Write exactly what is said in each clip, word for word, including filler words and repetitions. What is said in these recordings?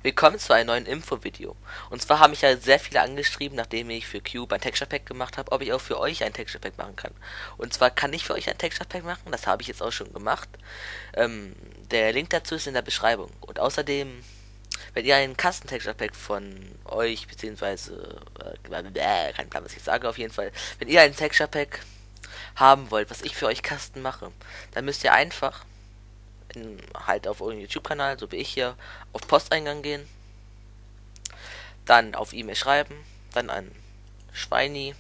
Willkommen zu einem neuen Info-Video. Und zwar haben mich ja sehr viele angeschrieben, nachdem ich für Cube ein Texture Pack gemacht habe, ob ich auch für euch ein Texture Pack machen kann. Und zwar kann ich für euch ein Texture Pack machen, das habe ich jetzt auch schon gemacht. Ähm, der Link dazu ist in der Beschreibung. Und außerdem, wenn ihr ein Custom Texture Pack von euch, beziehungsweise, äh, kein Plan, was ich sage, auf jeden Fall, wenn ihr ein Texture Pack haben wollt, was ich für euch Custom mache, dann müsst ihr einfach in, halt auf euren YouTube-Kanal, so wie ich hier, auf Posteingang gehen, dann auf E-Mail schreiben, dann an Schweini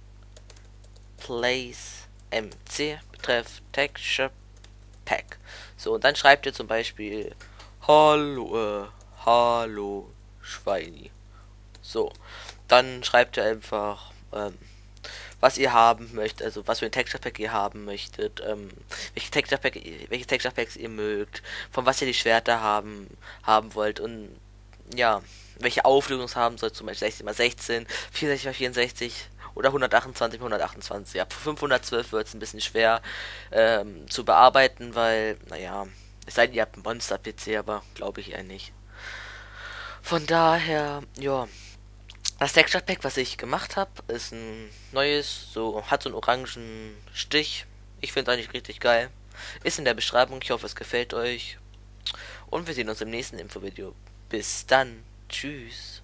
Place M C betreff Texture Pack. So, und dann schreibt ihr zum Beispiel Hallo, äh, Hallo Schweini. So, dann schreibt ihr einfach, ähm, was ihr haben möchtet, also was für ein Texture Pack ihr haben möchtet, ähm, welche Texture Pack, welche Texture Packs ihr mögt, von was ihr die Schwerter haben, haben wollt und ja, welche Auflösung es haben soll, zum Beispiel sechzehn mal sechzehn, vierundsechzig mal vierundsechzig oder hundertachtundzwanzig mal hundertachtundzwanzig. Ja, fünfhundertzwölf wird es ein bisschen schwer ähm, zu bearbeiten, weil, naja, es sei denn, ihr habt einen Monster-P C, aber glaube ich eher nicht. Von daher, ja, das Texture Pack, was ich gemacht habe, ist ein neues, so hat so einen orangen Stich. Ich finde es eigentlich richtig geil. Ist in der Beschreibung. Ich hoffe, es gefällt euch. Und wir sehen uns im nächsten Infovideo. Bis dann. Tschüss.